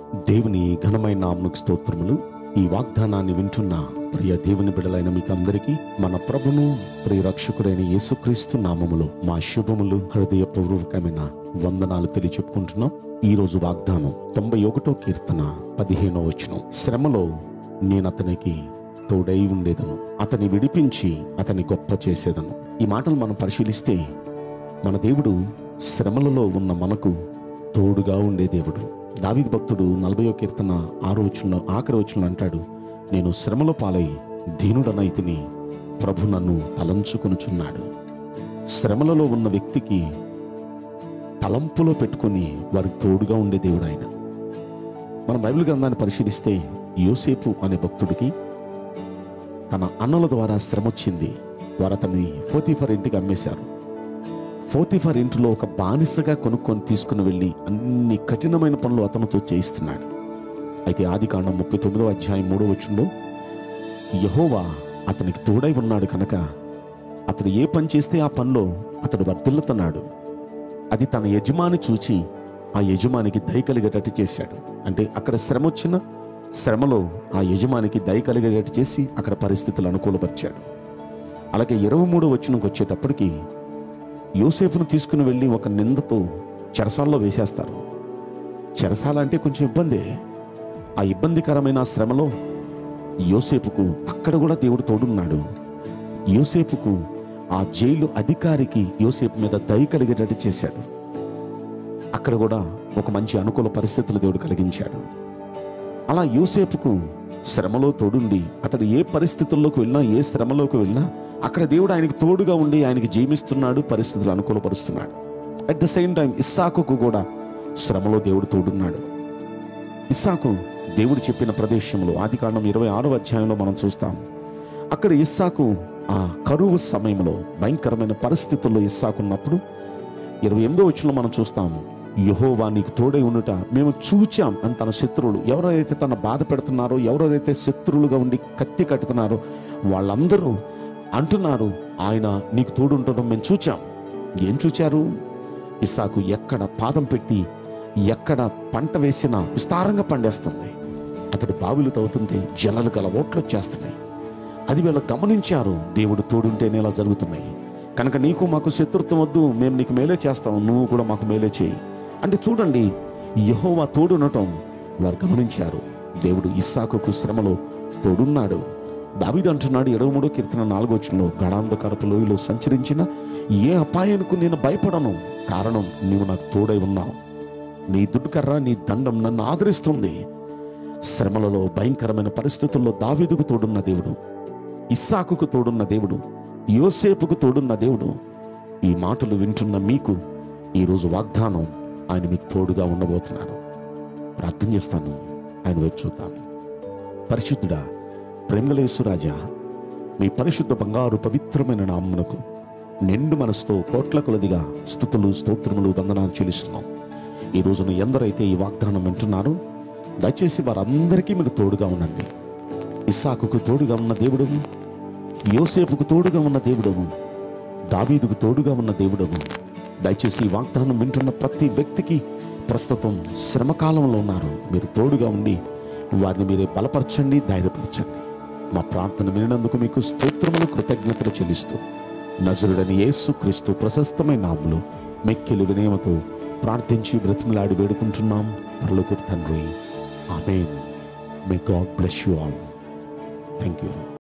దేవుని ఘనమైన నామమునకు స్తోత్రములు. ఈ వాగ్దానాన్ని వింటున్న ప్రియ దేవుని బిడ్డలైన మీకు అందరికీ మన ప్రభును ప్రియ రక్షకుడైన యేసుక్రీస్తు నామములో మా శుభములు, హృదయపూర్వకమైన వందనాలు తెలియచెప్పుకుంటున్నాం. ఈ రోజు వాగ్దానం 91వ కీర్తన 15వ వచనం. శ్రమలో నేను అతనికి తోడై ఉండేదను, అతని విడిపించి అతని గొప్ప చేసేదను. ఈ మాటలు మనం పరిశీలిస్తే మన దేవుడు శ్రమలలో ఉన్న మనకు తోడుగా ఉండే దేవుడు. దావీదు భక్తుడు 40వ కీర్తన 6వ వచనంలో ఆఖరి వచనంలో అంటాడు, నేను శ్రమలో పాలై దీనుడనైతిని, ప్రభు నన్ను తలంచుకొనుచున్నాడు. శ్రమలలో ఉన్న వ్యక్తికి తలంపులో పెట్టుకొని వారికి తోడుగా ఉండే దేవుడు ఆయన. మనం బైబిల్ గ్రంథాన్ని పరిశీలిస్తే యోసేపు అనే భక్తుడికి తన అన్నల ద్వారా శ్రమ వచ్చింది. వారు అతన్ని పోతీఫర్ ఇంటికి అమ్మేశారు. పోతీఫర్ ఇంటిలో ఒక బానిసగా కొనుక్కొని తీసుకుని వెళ్ళి అన్ని కఠినమైన పనులు అతనితో చేయిస్తున్నాడు. అయితే ఆదికాండం 39వ అధ్యాయం 3వ వచనంలో యెహోవా అతనికి తోడై ఉన్నాడు కనుక అతడు ఏ పని చేస్తే ఆ పనిలో అతడు వర్ధిల్లుతున్నాడు. అది తన యజమాని చూచి ఆ యజమానికి దయ కలిగేటట్టు చేశాడు. అంటే అక్కడ శ్రమ వచ్చిన శ్రమలో ఆ యజమానికి దయ కలిగేటట్టు చేసి అక్కడ పరిస్థితులు అనుకూలపరిచాడు. అలాగే 23వ వచనంకి వచ్చేటప్పటికి యోసేపును తీసుకుని వెళ్ళి ఒక నిందతో చెరసాల్లో వేసేస్తారు. చెరసాల అంటే కొంచెం ఇబ్బందే. ఆ ఇబ్బందికరమైన శ్రమలో యోసేపుకు అక్కడ కూడా దేవుడు తోడున్నాడు. యోసేపుకు ఆ జైలు అధికారికి యోసేపు మీద దయ కలిగేటట్టు చేశాడు. అక్కడ కూడా ఒక మంచి అనుకూల పరిస్థితులు దేవుడు కలిగించాడు. అలా యోసేపుకు శ్రమలో తోడుండి అతడు ఏ పరిస్థితుల్లోకి వెళ్ళినా, ఏ శ్రమలోకి వెళ్ళినా అక్కడ దేవుడు ఆయనకు తోడుగా ఉండి ఆయనకి జీవిస్తున్నాడు, పరిస్థితులు అనుకూలపరుస్తున్నాడు. అట్ ద సేమ్ టైం ఇస్సాకుకు కూడా శ్రమలో దేవుడు తోడున్నాడు. ఇస్సాకు దేవుడు చెప్పిన ప్రదేశంలో ఆదికాండం 26వ అధ్యాయంలో మనం చూస్తాం. అక్కడ ఇస్సాకు ఆ కరువు సమయంలో భయంకరమైన పరిస్థితుల్లో ఇస్సాకు ఉన్నప్పుడు 28వ వచనంలో మనం చూస్తాం, యెహోవా నీకు తోడై ఉండుట మేము చూచాం అని తన శత్రువులు ఎవరైతే తన బాధ పెడుతున్నారో, ఎవరైతే శత్రువులుగా ఉండి కత్తి కట్టుతున్నారో వాళ్ళందరూ అంటున్నారు, ఆయన నీకు తోడు ఉండటం మేము చూచాం. ఏం చూచారు? ఇస్సాకు ఎక్కడ పాదం పెట్టి ఎక్కడ పంట వేసినా విస్తారంగా పండేస్తుంది. అతడు బావిలు తవ్వుతుంటే జలాలు గల ఓట్లు వచ్చేస్తున్నాయి. అది వీళ్ళు గమనించారు, దేవుడు తోడుంటేనే ఇలా జరుగుతున్నాయి కనుక నీకు మాకు శత్రుత్వం వద్దు, మేము నీకు మేలే చేస్తాం, నువ్వు కూడా మాకు మేలే చేయి అంటే చూడండి, యెహోవా తోడునటం వారు గమనించారు. దేవుడు ఇస్సాకుకు శ్రమలో తోడున్నాడు. దావీదు అంటున్నాడు 23వ కీర్తన 4వ వచనంలో, గాఢాంధకారపు లోయలో సంచరించిన ఏ అపాయానికి నేను భయపడను, కారణం నీవు నాకు తోడై ఉన్నావు. నీ దుడ్డుకర్ర నీ దండం నన్ను ఆదరిస్తుంది. శ్రమలలో భయంకరమైన పరిస్థితుల్లో దావీదుకు తోడున్న దేవుడు, ఇస్సాకుకు తోడున్న దేవుడు, యోసేపుకు తోడున్న దేవుడు. ఈ మాటలు వింటున్న మీకు ఈరోజు వాగ్దానం, ఆయన మీకు తోడుగా ఉండబోతున్నాను. ప్రార్థన చేస్తాను, ఆయన వైపు చూద్దాం. పరిశుద్ధుడా, ప్రేమగల యేసురాజా, మీ పరిశుద్ధ బంగారు పవిత్రమైన నామమునకు నిండు మనసుతో కోట్ల కొలదిగా స్తుతులు, స్తోత్రములు, వందనాలు చెల్లిస్తున్నాం. ఈ రోజున ఎందరైతే ఈ వాగ్దానం వింటున్నారో దయచేసి వారందరికీ మీరు తోడుగా ఉండండి. ఇస్సాకుకు తోడుగా ఉన్న దేవుడవు, యోసేపుకు తోడుగా ఉన్న దేవుడవు, దావీదుకు తోడుగా ఉన్న దేవుడవు. దయచేసి ఈ వాగ్దానం వింటున్న ప్రతి వ్యక్తికి ప్రస్తుతం శ్రమకాలంలో ఉన్నారు, మీరు తోడుగా ఉండి వారిని మీరే బలపరచండి, ధైర్యపరచండి. మా ప్రార్థన వినినందుకు మీకు స్తోత్రములు, కృతజ్ఞతలు చెల్లిస్తూ నజరుడని యేసుక్రీస్తు ప్రశస్తమైన నామములో మిక్కిలి వినయముతో ప్రార్థించి బ్రతిమలాడి వేడుకుంటున్నాం పరలోకపు తండ్రి. ఆమేన్. May God bless you all. Thank you.